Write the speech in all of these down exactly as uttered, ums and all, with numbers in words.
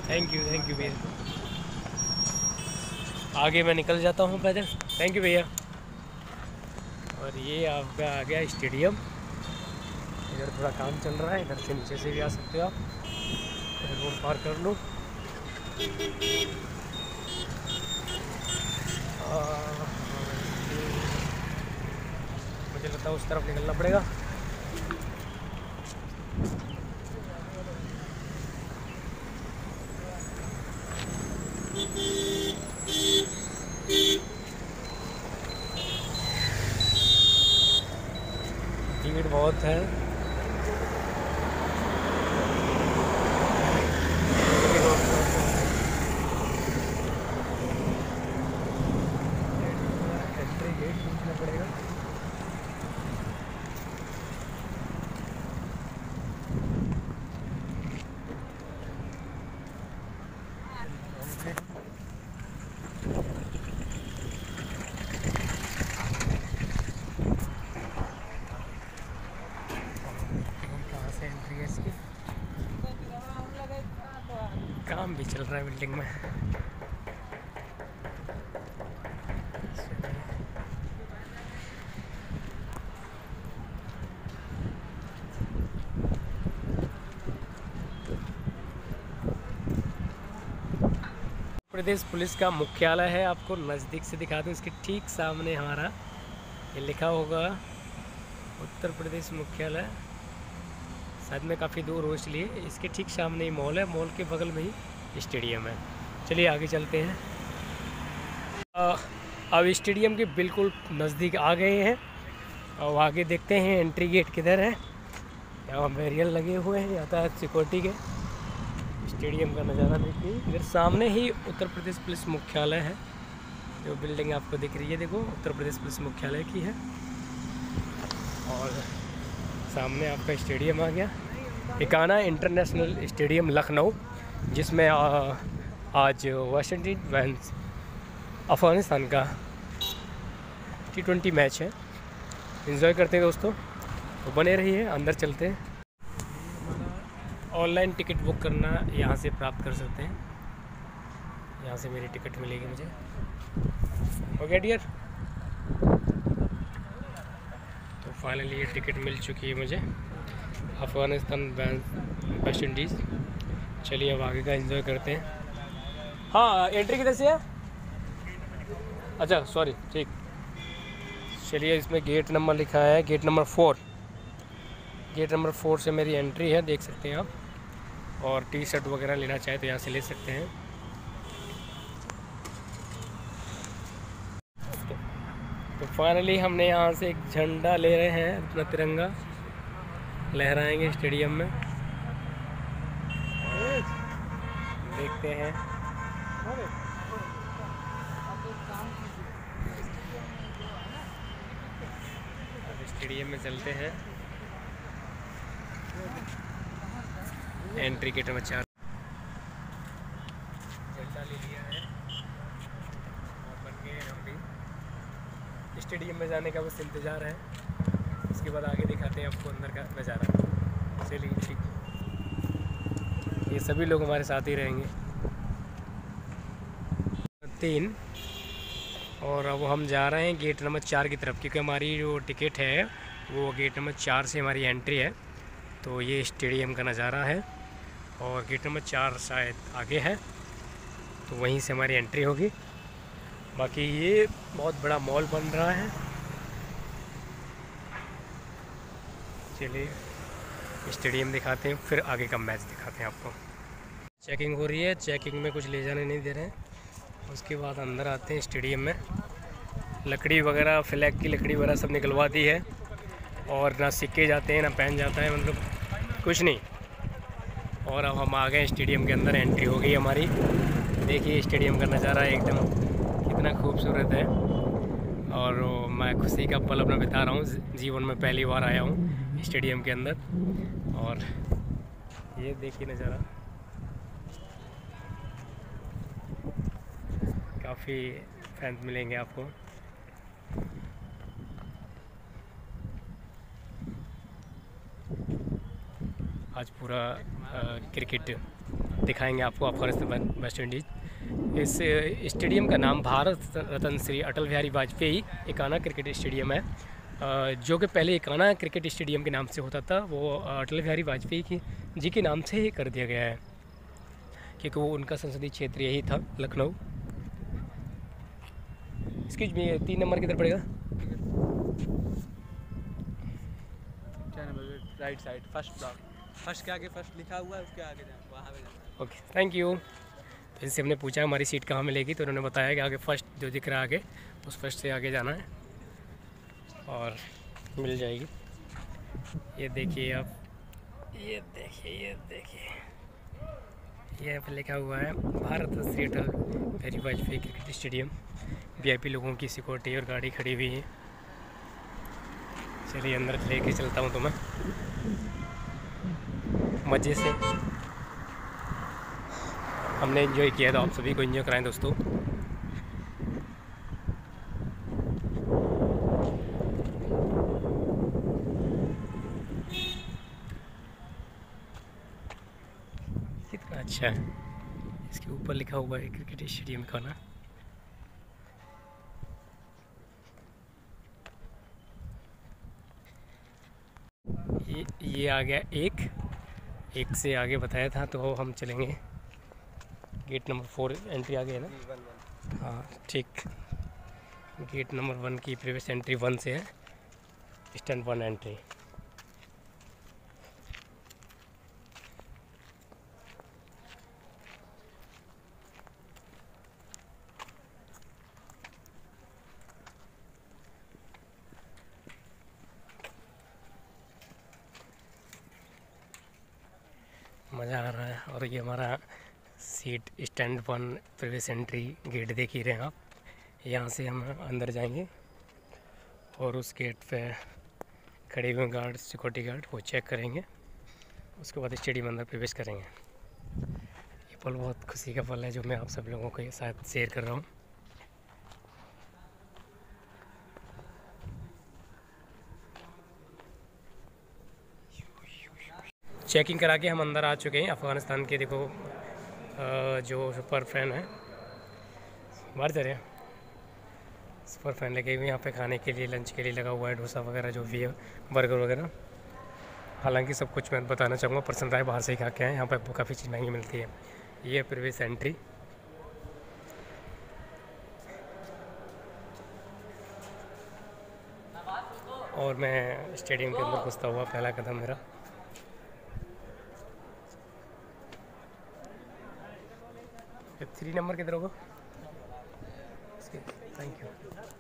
Thank you thank you भैया। आगे मैं निकल जाता हूँ पैदल। थैंक यू भैया। और ये आपका आ गया स्टेडियम। इधर थोड़ा काम चल रहा है, इधर से नीचे से भी आ सकते हो आप। रोड पार कर लो। मुझे लगता है उस तरफ निकलना पड़ेगा। भीड़ बहुत है। एंट्री गेट पूछना पड़ेगा। कहाँ से एंट्री है इसकी? काम भी चल रहा है बिल्डिंग में। प्रदेश पुलिस का मुख्यालय है, आपको नज़दीक से दिखा दूँ। इसके ठीक सामने हमारा ये लिखा होगा उत्तर प्रदेश मुख्यालय। शायद में काफ़ी दूर हो इसलिए। इसके ठीक सामने ही मॉल है, मॉल के बगल में ही स्टेडियम है। चलिए आगे चलते हैं। अब स्टेडियम के बिल्कुल नज़दीक आ गए हैं और आगे देखते हैं एंट्री गेट किधर है। यहाँ बैरियर लगे हुए हैं यातायात सिक्योरिटी के। स्टेडियम का नज़ारा देखिए। इधर सामने ही उत्तर प्रदेश पुलिस मुख्यालय है। जो बिल्डिंग आपको दिख रही है, देखो उत्तर प्रदेश पुलिस मुख्यालय की है। और सामने आपका स्टेडियम आ गया, इकाना इंटरनेशनल स्टेडियम लखनऊ, जिसमें आज वेस्ट इंडीज वर्सेस अफ़गानिस्तान का टी ट्वेंटी मैच है। एंजॉय करते हैं दोस्तों, तो बने रहिए। अंदर चलते हैं। ऑनलाइन टिकट बुक करना यहाँ से प्राप्त कर सकते हैं। यहाँ से मेरी टिकट मिलेगी मुझे। Okay dear. तो फाइनली ये टिकट मिल चुकी है मुझे। Afghanistan West Indies. चलिए अब आगे का एंजॉय करते हैं। हाँ, एंट्री किधर से है? अच्छा सॉरी, ठीक। चलिए, इसमें गेट नंबर लिखा है, gate number four. Gate number four से मेरी एंट्री है, देख सकते हैं आप। और टी शर्ट वगैरह लेना चाहे तो यहाँ से ले सकते हैं। तो फाइनली हमने यहाँ से एक झंडा ले रहे हैं, अपना तिरंगा लहराएंगे स्टेडियम में। देखते हैं। अब स्टेडियम में चलते हैं। एंट्री गेट नंबर चार। झंडा ले लिया है और बन गए हम भी। स्टेडियम में जाने का बस इंतज़ार है। उसके बाद आगे दिखाते हैं आपको अंदर का नज़ारा। चलिए ठीक, ये सभी लोग हमारे साथ ही रहेंगे। तीन। और अब हम जा रहे हैं गेट नंबर चार की तरफ, क्योंकि हमारी जो टिकट है वो गेट नंबर चार से हमारी एंट्री है। तो ये स्टेडियम का नज़ारा है और गेट नंबर चार शायद आगे है, तो वहीं से हमारी एंट्री होगी। बाकी ये बहुत बड़ा मॉल बन रहा है। चलिए स्टेडियम दिखाते हैं, फिर आगे का मैच दिखाते हैं आपको। चेकिंग हो रही है, चेकिंग में कुछ ले जाने नहीं दे रहे हैं। उसके बाद अंदर आते हैं स्टेडियम में। लकड़ी वगैरह, फ्लैग की लकड़ी वगैरह सब निकलवा दी है। और ना सिक्के जाते हैं ना पेन जाता है, मतलब कुछ नहीं। और अब हम आ गए स्टेडियम के अंदर, एंट्री हो गई हमारी। देखिए स्टेडियम का नज़ारा एकदम कितना खूबसूरत है। और मैं खुशी का पल अपना बिता रहा हूँ। जीवन में पहली बार आया हूँ स्टेडियम के अंदर। और ये देखिए नज़ारा, काफ़ी फैंस मिलेंगे आपको। आज पूरा क्रिकेट दिखाएंगे आपको अफगानिस्तान वेस्ट इंडीज़। इस स्टेडियम का नाम भारत रत्न श्री अटल बिहारी वाजपेयी एकाना क्रिकेट स्टेडियम है, जो कि पहले एकाना क्रिकेट स्टेडियम के नाम से होता था। वो अटल बिहारी वाजपेयी की जी के नाम से ही कर दिया गया है, क्योंकि वो उनका संसदीय क्षेत्र यही था, लखनऊ। एक्सक्यूज मी, तीन नंबर किधर पड़ेगा? Right side first block, first के आगे फर्स्ट लिखा हुआ है, उसके आगे जाना, वहाँ पे जाना। Okay, thank you. तो इनसे हमने पूछा हमारी सीट कहाँ मिलेगी, तो उन्होंने बताया कि आगे फर्स्ट जो दिख रहा है आगे, उस फर्स्ट से आगे जाना है और मिल जाएगी। ये देखिए आप, ये देखिए, ये देखिए, ये पे लिखा हुआ है Bharat Shri Atal Bihari Vajpayee cricket stadium. VIP लोगों की सिक्योरिटी और गाड़ी खड़ी हुई है। चलिए अंदर लेके चलता हूँ तुम्हें मज़े से। हमने एंजॉय किया तो आप सभी को एंजॉय कराएं दोस्तों। कितना अच्छा है, इसके ऊपर लिखा हुआ है क्रिकेट स्टेडियम का ना। ये ये आ गया एक एक से आगे बताया था, तो हम चलेंगे गेट नंबर फोर, एंट्री आ गया ना। हाँ ठीक, गेट नंबर वन की प्रीवियस एंट्री वन से है, स्टैंड वन एंट्री। मज़ा आ रहा है। और ये हमारा seat stand one previous entry gate देख ही रहे हैं आप। यहाँ से हम अंदर जाएंगे और उस गेट पे खड़े हुए गार्ड, सिक्योरिटी गार्ड, वो चेक करेंगे। उसके बाद स्टेडियम अंदर प्रवेश करेंगे। ये पल बहुत खुशी का पल है जो मैं आप सब लोगों के साथ शेयर कर रहा हूँ। चेकिंग करा के हम अंदर आ चुके हैं। अफ़गानिस्तान के देखो जो सुपर फैन है, बाहर जा रहे हैं, सुपर फैन लगे हुए यहाँ पे खाने के लिए, लंच के लिए लगा हुआ है, डोसा वगैरह जो भी है, बर्गर वगैरह। हालांकि सब कुछ मैं बताना चाहूँगा, पर्सनल राय बाहर से ही खा के आए। यहाँ पे काफ़ी चीज़ महंगी मिलती है। ये है प्रीवियस एंट्री। और मैं स्टेडियम के अंदर घुसता हुआ पहला कदम मेरा। थ्री नंबर किधर होगा? Thank you.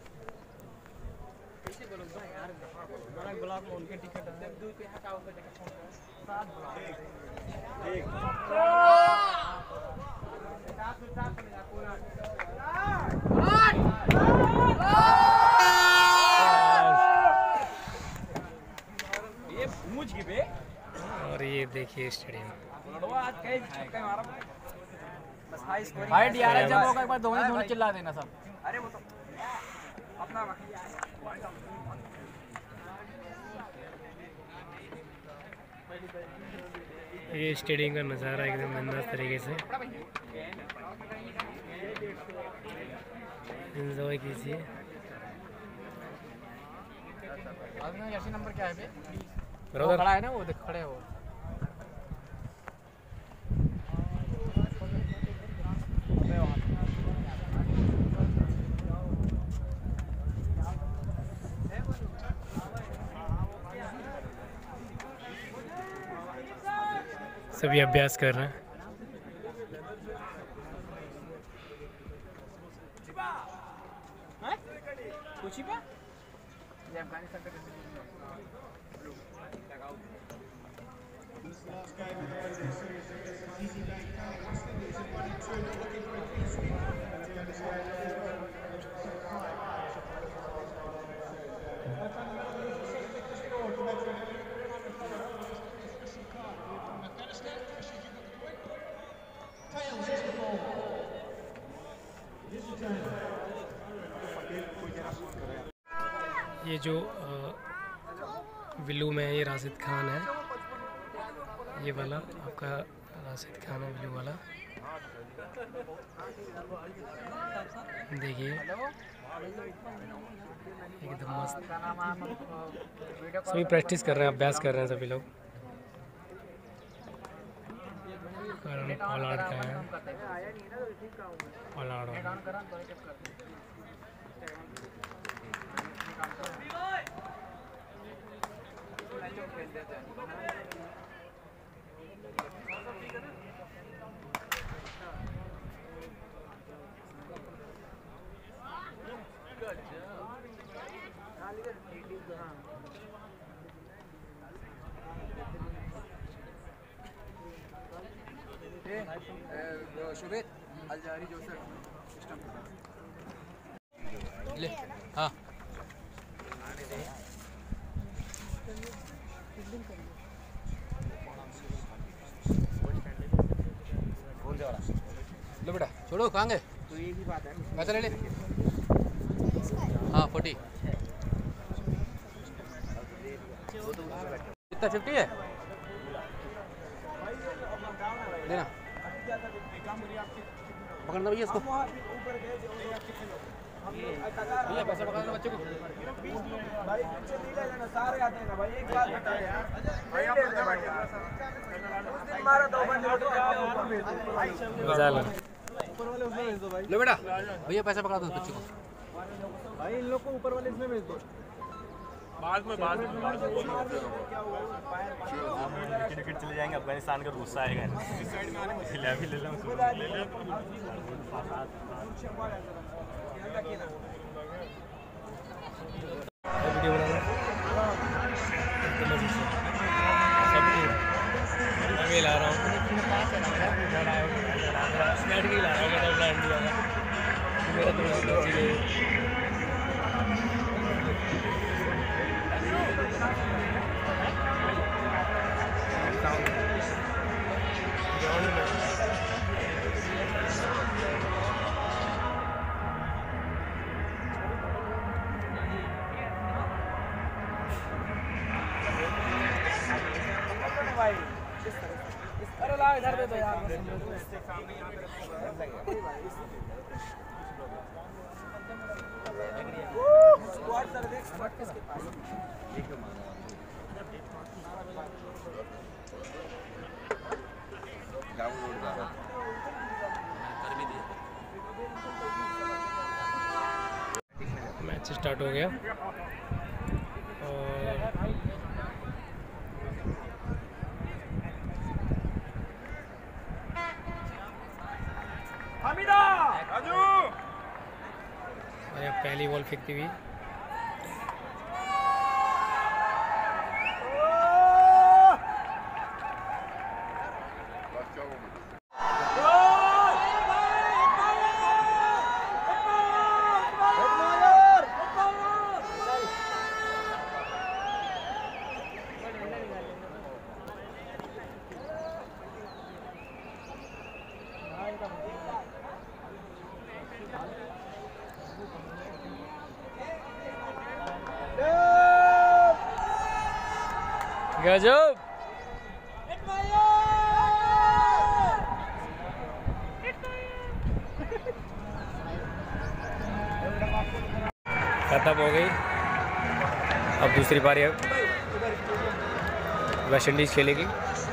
और ये देखिए स्टेडियम। भाई डीआरएस जब होगा एक बार धोनी धोनी चिल्ला देना सब। अरे वो तो अपना ये स्टेडियम का नज़ारा एकदम अंदाज तरीके से एंजॉय कीजिए। जर्सी नंबर क्या है बे? बराबर खड़ा है ना, वो देख खड़े हो। सभी अभ्यास कर रहे हैं। कुछ ही पे ये अफगानिस्तान का ये जो विल्लू में ये राशिद खान है, ये वाला आपका राशिद खान है ब्लू वाला, देखिए एकदम मस्त। सभी प्रैक्टिस कर रहे हैं, अभ्यास कर रहे हैं सभी लोग। करण पोलार्ड का है, पोलार्ड शुभेत अलजारी जो सर सिस्टम ले हाँ लो बेटा छोड़ो कहाँ गए तो ये भी बात है पैसा ले ले हाँ फोर्टी कितना फिफ्टी है लेना पकड़ना भैया इसको भैया पैसा पकड़ना बच्चे को भाई पीछे नहीं ले लेना सारे आते हैं ना भाई एक बात बता यार भाई आप ले भाई उस दिन मारा दो बंदे तो ऊपर भेज दो ऊपर वाले उसमें भेज दो भाई लो बेटा भैया पैसा पकड़ा दो बच्चे को भाई इन लोग को ऊपर वाले इसमें भेज दो बाद में बाद में क्रिकेट चले जाएंगे अफगानिस्तान का गुस्सा आएगा इस साइड में आने ले भी ले लो ले ले वीडियो बनाना मैं ला रहा हूँ स्नैट की ला रहा हूँ मेरा तो अरे ला इधर दे दो यार स्क्वाड सर देख स्क्वाड किसके पास डाउनलोड कर भी दिया मैच स्टार्ट हो गया और हमीदा राजू अरे पहली बॉल फेंकती हुई गजब खत्म हो गई। अब दूसरी पारी वेस्ट इंडीज खेलेगी।